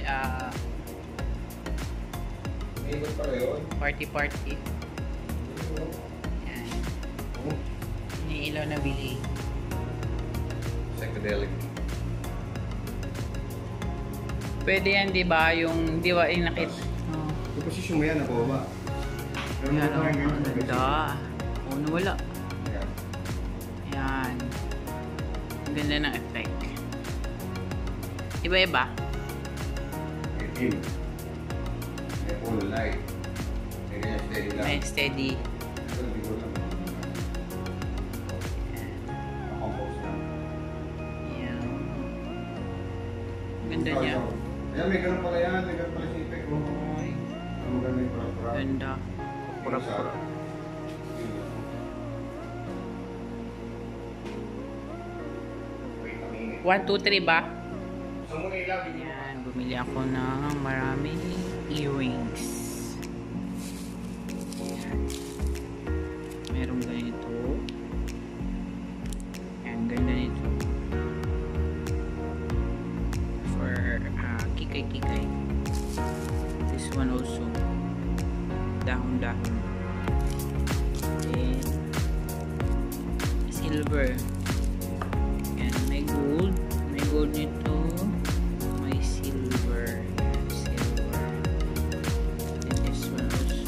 party. Yan. Iniilaw na bili. Psychedelic. Pwede yan, di ba? Yung, di ba, yung nakit. Yung posisyon mo yan, nababa. Yan, ang ganda. Oo, nawala. Yan. Ang ganda ng effect. Iba-iba. May full light. Steady lang. May steady. Yan. Ganda niya. Ayan, may ganun pala yan. May ganun pala si effect. Maganda yung pura-pura. Ganda. Pura-pura. 1, 2, 3 ba? Ayan, bumili ako ng maraming earrings. Ayan. Merong ganito. Ayan, ganda nito. For kikay. This one also. Dahon-dahon. And silver. Ayan, may gold. May gold nito. May silver. And this one also.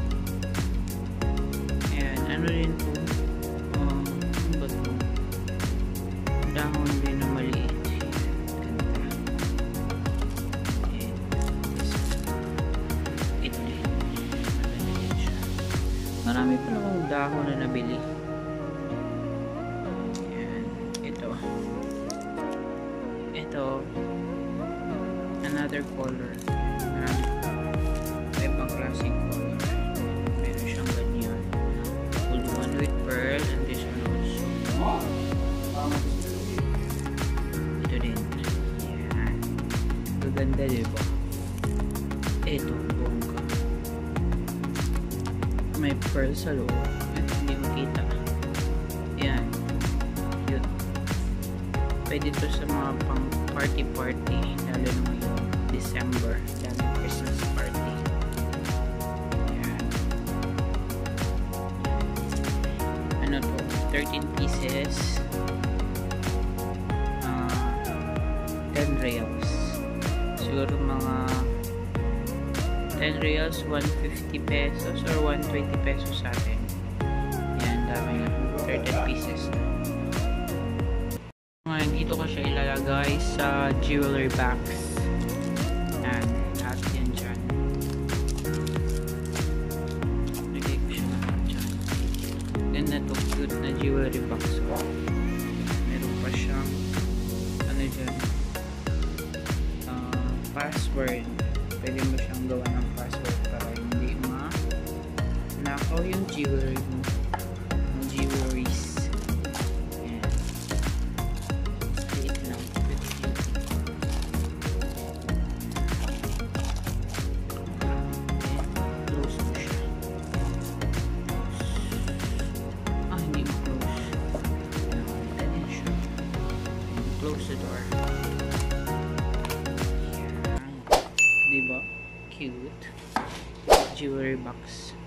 Ayan, ano rin to? Ano ba to? Dahon din na maliit. Ganda. And this one. Ito din. Marami pa na akong dahon na nabili. Ito, another color. Ibang klaseng color. Meron siyang ganyan. Gold one with pearl and this one also. Ito din. Yan. Gaganda, diba? Ito, bongga. May pearl sa loob. Hindi makita. Yan. Cute. Pwede ito sa mga pang party, lalo na ngayong December, daming Christmas party. Ayan. Ano to? 13 pieces. 10 reals. Siguro mga 10 reals, 150 pesos or 120 pesos sa atin. Ayan, dami na. 13 pieces. Ngayon, dito ko siya ilalagay sa jewelry box. Yan, lahat yan dyan. Lagay ko siya lahat dyan. Ganda to, cute na jewelry box. So, meron pa siyang ano dyan, password. Pwede mo siyang gawa ng password para hindi nakaw yung jewelry mo. Yung jewelries. Close the door. Diba? Cute. Jewelry box.